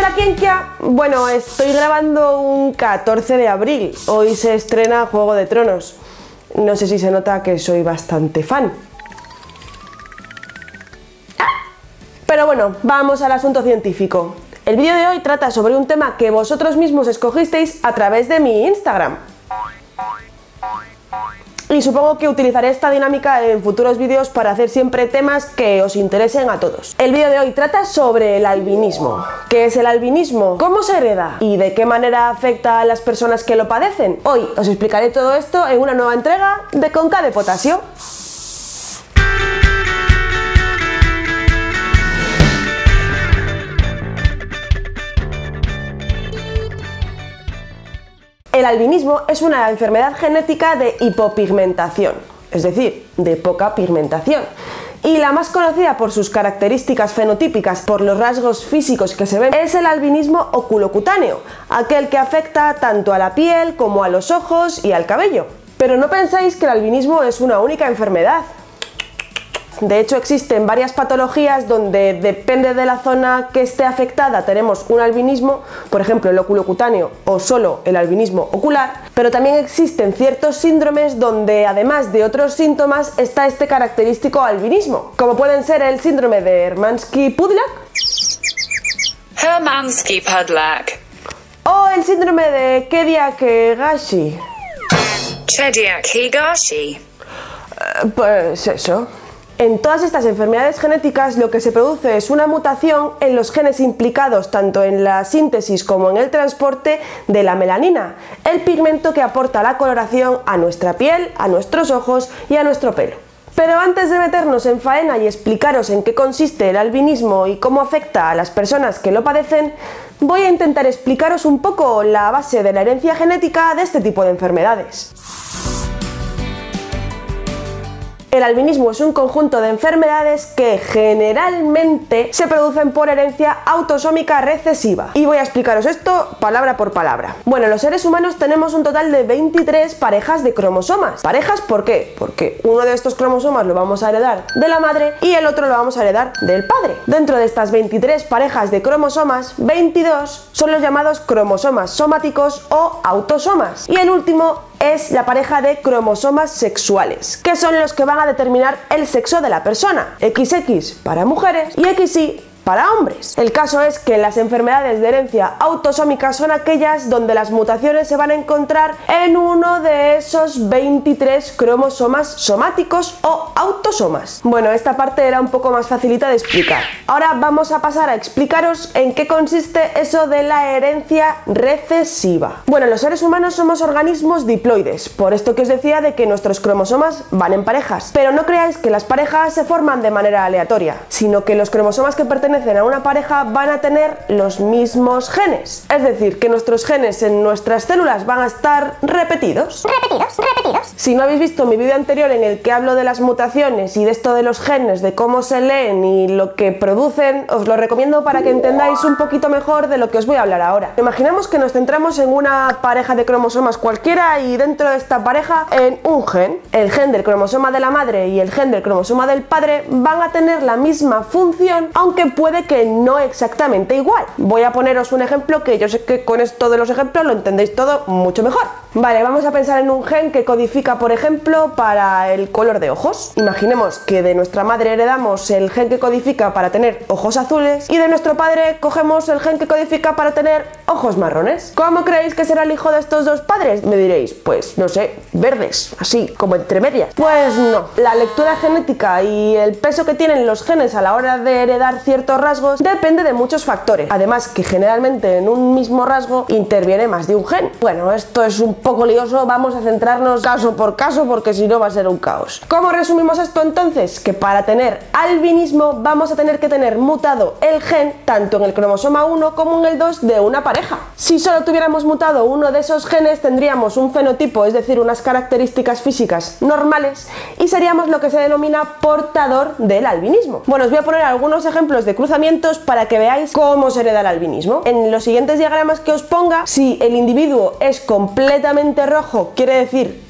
Hola Kienkia, bueno, estoy grabando un 14 de abril, hoy se estrena Juego de Tronos. No sé si se nota que soy bastante fan. Pero bueno, vamos al asunto científico. El vídeo de hoy trata sobre un tema que vosotros mismos escogisteis a través de mi Instagram. Y supongo que utilizaré esta dinámica en futuros vídeos para hacer siempre temas que os interesen a todos. El vídeo de hoy trata sobre el albinismo. ¿Qué es el albinismo? ¿Cómo se hereda? ¿Y de qué manera afecta a las personas que lo padecen? Hoy os explicaré todo esto en una nueva entrega de Con K de Potasio. El albinismo es una enfermedad genética de hipopigmentación, es decir, de poca pigmentación. Y la más conocida por sus características fenotípicas, por los rasgos físicos que se ven, es el albinismo oculocutáneo, aquel que afecta tanto a la piel como a los ojos y al cabello. Pero no penséis que el albinismo es una única enfermedad. De hecho, existen varias patologías donde depende de la zona que esté afectada tenemos un albinismo, por ejemplo el oculocutáneo o solo el albinismo ocular, pero también existen ciertos síndromes donde además de otros síntomas está este característico albinismo, como pueden ser el síndrome de Hermansky-Pudlak o el síndrome de Kediak-Higashi. Pues eso. En todas estas enfermedades genéticas lo que se produce es una mutación en los genes implicados tanto en la síntesis como en el transporte de la melanina, el pigmento que aporta la coloración a nuestra piel, a nuestros ojos y a nuestro pelo. Pero antes de meternos en faena y explicaros en qué consiste el albinismo y cómo afecta a las personas que lo padecen, voy a intentar explicaros un poco la base de la herencia genética de este tipo de enfermedades. El albinismo es un conjunto de enfermedades que generalmente se producen por herencia autosómica recesiva. Y voy a explicaros esto palabra por palabra. Bueno, los seres humanos tenemos un total de 23 parejas de cromosomas. ¿Parejas por qué? Porque uno de estos cromosomas lo vamos a heredar de la madre y el otro lo vamos a heredar del padre. Dentro de estas 23 parejas de cromosomas, 22 son los llamados cromosomas somáticos o autosomas. Y el último es la pareja de cromosomas sexuales, que son los que van a determinar el sexo de la persona. XX para mujeres y XY para hombres. El caso es que las enfermedades de herencia autosómica son aquellas donde las mutaciones se van a encontrar en uno de esos 23 cromosomas somáticos o autosomas. Bueno, esta parte era un poco más facilita de explicar. Ahora vamos a pasar a explicaros en qué consiste eso de la herencia recesiva. Bueno, los seres humanos somos organismos diploides, por esto que os decía de que nuestros cromosomas van en parejas. Pero no creáis que las parejas se forman de manera aleatoria, sino que los cromosomas que pertenecen a una pareja van a tener los mismos genes. Es decir, que nuestros genes en nuestras células van a estar repetidos. Si no habéis visto mi vídeo anterior en el que hablo de las mutaciones y de esto de los genes, de cómo se leen y lo que producen, os lo recomiendo para que entendáis un poquito mejor de lo que os voy a hablar ahora. Imaginemos que nos centramos en una pareja de cromosomas cualquiera y dentro de esta pareja en un gen. El gen del cromosoma de la madre y el gen del cromosoma del padre van a tener la misma función, aunque puede que no exactamente igual. Voy a poneros un ejemplo que yo sé que con esto de los ejemplos lo entendéis todo mucho mejor. Vale, vamos a pensar en un gen que codifica, por ejemplo, para el color de ojos. Imaginemos que de nuestra madre heredamos el gen que codifica para tener ojos azules y de nuestro padre cogemos el gen que codifica para tener ojos marrones. ¿Cómo creéis que será el hijo de estos dos padres? Me diréis, pues no sé, verdes, así como entre medias. Pues no, la lectura genética y el peso que tienen los genes a la hora de heredar ciertos rasgos depende de muchos factores, además que generalmente en un mismo rasgo interviene más de un gen. Bueno, esto es un poco lioso, vamos a centrarnos caso por caso porque si no va a ser un caos. ¿Cómo resumimos esto entonces? Que para tener albinismo vamos a tener que tener mutado el gen tanto en el cromosoma 1 como en el 2 de una pareja. Si solo tuviéramos mutado uno de esos genes tendríamos un fenotipo, es decir, unas características físicas normales y seríamos lo que se denomina portador del albinismo. Bueno, os voy a poner algunos ejemplos de cruzamientos para que veáis cómo se hereda el albinismo. En los siguientes diagramas que os ponga, si el individuo es completamente rojo, quiere decir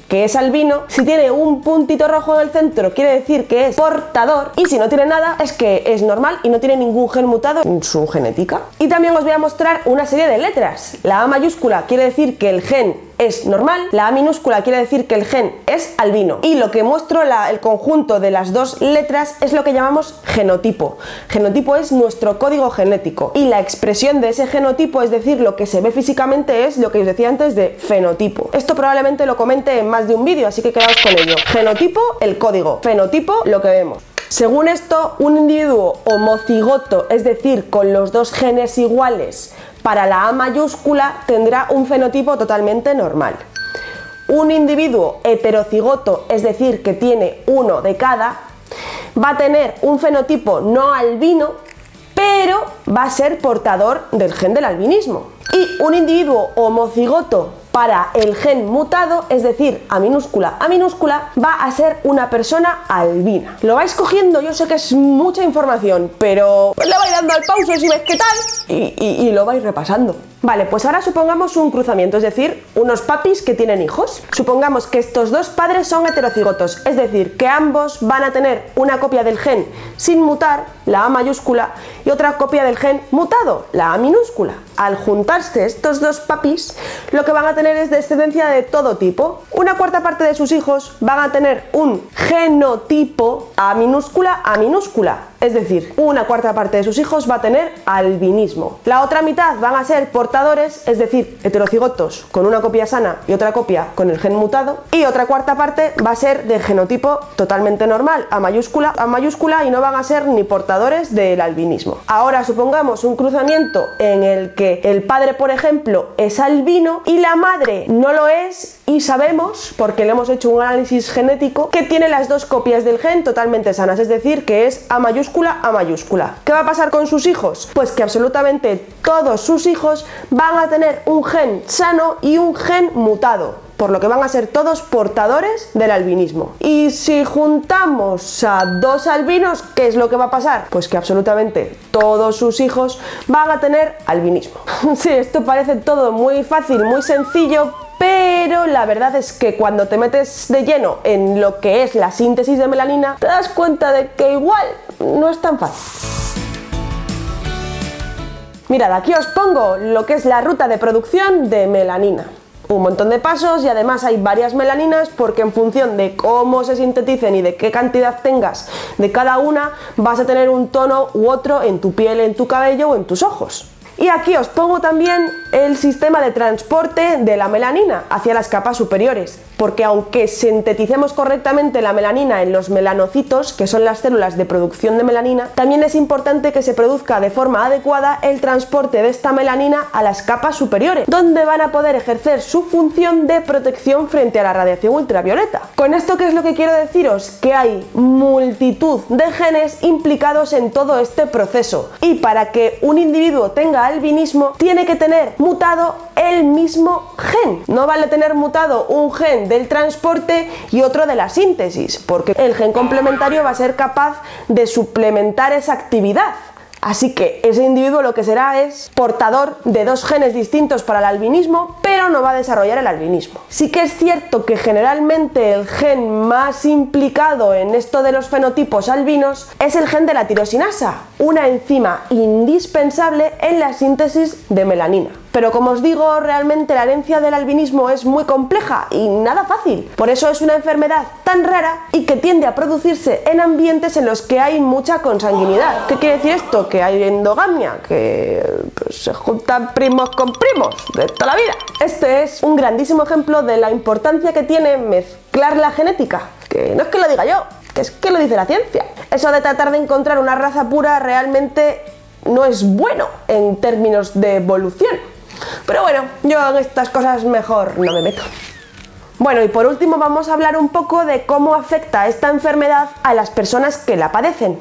que es albino. Si tiene un puntito rojo en el centro, quiere decir que es portador, y si no tiene nada, es que es normal y no tiene ningún gen mutado en su genética. Y también os voy a mostrar una serie de letras. La A mayúscula quiere decir que el gen es normal, la A minúscula quiere decir que el gen es albino, y lo que muestro, el conjunto de las dos letras, es lo que llamamos genotipo. Genotipo es nuestro código genético, y la expresión de ese genotipo, es decir, lo que se ve físicamente, es lo que os decía antes de fenotipo. Esto probablemente lo comente en más de un vídeo, así que quedaos con ello. Genotipo, el código; fenotipo, lo que vemos. Según esto, un individuo homocigoto, es decir, con los dos genes iguales, para la A mayúscula tendrá un fenotipo totalmente normal. Un individuo heterocigoto, es decir, que tiene uno de cada, va a tener un fenotipo no albino, pero va a ser portador del gen del albinismo. Y un individuo homocigoto para el gen mutado, es decir, A minúscula, va a ser una persona albina. Lo vais cogiendo, yo sé que es mucha información, pero le vais dando al pause si ves qué tal y lo vais repasando. Vale, pues ahora supongamos un cruzamiento, es decir, unos papis que tienen hijos. Supongamos que estos dos padres son heterocigotos, es decir, que ambos van a tener una copia del gen sin mutar, la A mayúscula, y otra copia del gen mutado, la A minúscula. Al juntarse estos dos papis, lo que van a tener es descendencia de todo tipo. Una cuarta parte de sus hijos van a tener un genotipo A minúscula, es decir, una cuarta parte de sus hijos va a tener albinismo. La otra mitad van a ser portadores, es decir, heterocigotos con una copia sana y otra copia con el gen mutado, y otra cuarta parte va a ser de genotipo totalmente normal, A mayúscula, y no van a ser ni portadores del albinismo. Ahora supongamos un cruzamiento en el que el padre, por ejemplo, es albino y la madre no lo es, y sabemos, porque le hemos hecho un análisis genético, que tiene las dos copias del gen totalmente sanas, es decir, que es A mayúscula. ¿Qué va a pasar con sus hijos? Pues que absolutamente todos sus hijos van a tener un gen sano y un gen mutado, por lo que van a ser todos portadores del albinismo. Y si juntamos a dos albinos, ¿qué es lo que va a pasar? Pues que absolutamente todos sus hijos van a tener albinismo. Sí, esto parece todo muy fácil, muy sencillo, pero la verdad es que cuando te metes de lleno en lo que es la síntesis de melanina, te das cuenta de que igual no es tan fácil. Mirad, aquí os pongo lo que es la ruta de producción de melanina. Un montón de pasos, y además hay varias melaninas, porque en función de cómo se sinteticen y de qué cantidad tengas de cada una, vas a tener un tono u otro en tu piel, en tu cabello o en tus ojos. Y aquí os pongo también el sistema de transporte de la melanina hacia las capas superiores, porque aunque sinteticemos correctamente la melanina en los melanocitos, que son las células de producción de melanina, también es importante que se produzca de forma adecuada el transporte de esta melanina a las capas superiores, donde van a poder ejercer su función de protección frente a la radiación ultravioleta. Con esto, ¿qué es lo que quiero deciros? Que hay multitud de genes implicados en todo este proceso, y para que un individuo tenga albinismo tiene que tener mutado el mismo gen. No vale tener mutado un gen del transporte y otro de la síntesis, porque el gen complementario va a ser capaz de suplementar esa actividad. Así que ese individuo lo que será es portador de dos genes distintos para el albinismo, pero no va a desarrollar el albinismo. Sí que es cierto que generalmente el gen más implicado en esto de los fenotipos albinos es el gen de la tirosinasa, una enzima indispensable en la síntesis de melanina. Pero como os digo, realmente la herencia del albinismo es muy compleja y nada fácil. Por eso es una enfermedad tan rara y que tiende a producirse en ambientes en los que hay mucha consanguinidad. ¿Qué quiere decir esto? Que hay endogamia, que pues, se juntan primos con primos de toda la vida. Este es un grandísimo ejemplo de la importancia que tiene mezclar la genética. Que no es que lo diga yo, que es que lo dice la ciencia. Eso de tratar de encontrar una raza pura realmente no es bueno en términos de evolución. Pero bueno, yo en estas cosas mejor no me meto. Bueno, y por último vamos a hablar un poco de cómo afecta esta enfermedad a las personas que la padecen.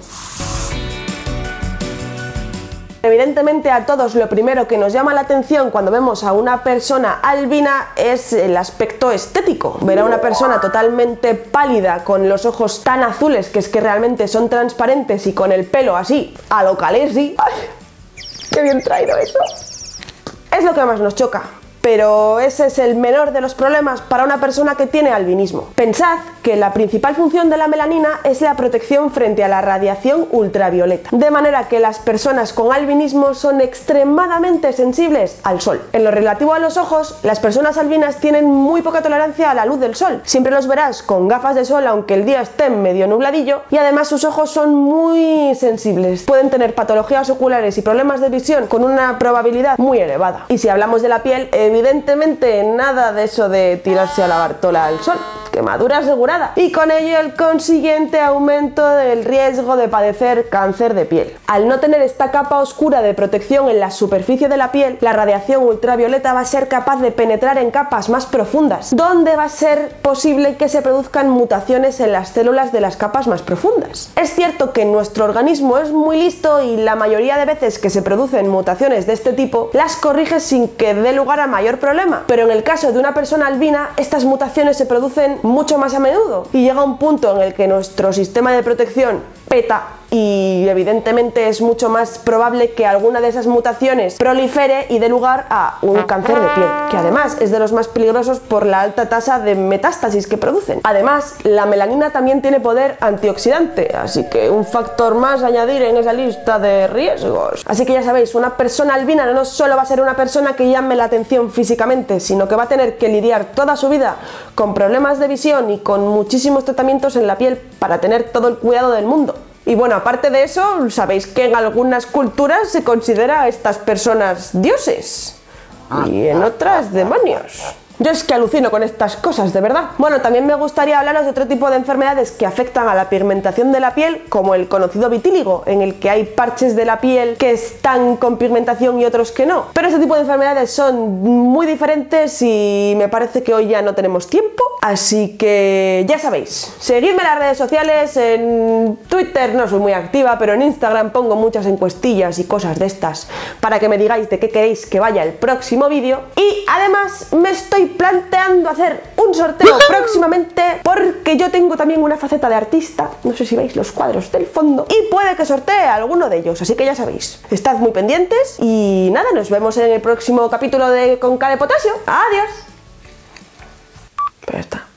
Evidentemente a todos lo primero que nos llama la atención cuando vemos a una persona albina es el aspecto estético. Ver a una persona totalmente pálida, con los ojos tan azules que es que realmente son transparentes, y con el pelo así, a lo Khaleesi. ¡Ay! ¡Qué bien traído eso! Es lo que más nos choca. pero ese es el menor de los problemas para una persona que tiene albinismo. Pensad que la principal función de la melanina es la protección frente a la radiación ultravioleta, de manera que las personas con albinismo son extremadamente sensibles al sol. En lo relativo a los ojos, las personas albinas tienen muy poca tolerancia a la luz del sol. Siempre los verás con gafas de sol aunque el día esté medio nubladillo, y además sus ojos son muy sensibles. Pueden tener patologías oculares y problemas de visión con una probabilidad muy elevada. Y si hablamos de la piel, evidentemente nada de eso de tirarse a la bartola al sol. Quemadura asegurada, y con ello el consiguiente aumento del riesgo de padecer cáncer de piel. Al no tener esta capa oscura de protección en la superficie de la piel, la radiación ultravioleta va a ser capaz de penetrar en capas más profundas, donde va a ser posible que se produzcan mutaciones en las células de las capas más profundas. Es cierto que nuestro organismo es muy listo y la mayoría de veces que se producen mutaciones de este tipo las corrige sin que dé lugar a mayor problema, pero en el caso de una persona albina, estas mutaciones se producen mucho más a menudo y llega un punto en el que nuestro sistema de protección peta y evidentemente es mucho más probable que alguna de esas mutaciones prolifere y dé lugar a un cáncer de piel, que además es de los más peligrosos por la alta tasa de metástasis que producen. Además, la melanina también tiene poder antioxidante, así que un factor más a añadir en esa lista de riesgos. Así que ya sabéis, una persona albina no solo va a ser una persona que llame la atención físicamente, sino que va a tener que lidiar toda su vida con problemas de visión y con muchísimos tratamientos en la piel para tener todo el cuidado del mundo. Y bueno, aparte de eso, sabéis que en algunas culturas se considera a estas personas dioses y en otras demonios. Yo es que alucino con estas cosas, de verdad. Bueno, también me gustaría hablaros de otro tipo de enfermedades que afectan a la pigmentación de la piel, como el conocido vitíligo, en el que hay parches de la piel que están con pigmentación y otros que no. Pero este tipo de enfermedades son muy diferentes y me parece que hoy ya no tenemos tiempo. Así que ya sabéis, seguidme en las redes sociales, en Twitter no soy muy activa, pero en Instagram pongo muchas encuestillas y cosas de estas para que me digáis de qué queréis que vaya el próximo vídeo. Y además me estoy planteando hacer un sorteo próximamente porque yo tengo también una faceta de artista, no sé si veis los cuadros del fondo, y puede que sortee alguno de ellos, así que ya sabéis, estad muy pendientes y nada, nos vemos en el próximo capítulo de Con K de Potasio. ¡Adiós! Pues ya está.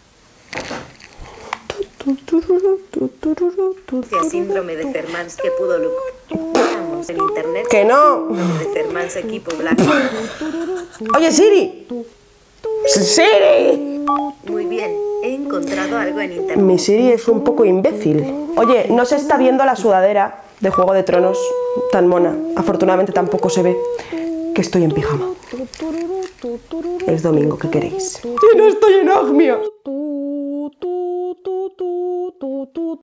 Síndrome de Fermans que pudo en internet. ¡Que no! De Fermans equipo blanco. ¡Oye, Siri! ¡Siri! Muy bien, he encontrado algo en internet. Mi Siri es un poco imbécil. Oye, no se está viendo la sudadera de Juego de Tronos tan mona. Afortunadamente tampoco se ve que estoy en pijama. Es domingo, ¿qué queréis? ¡Y no estoy en Agmios!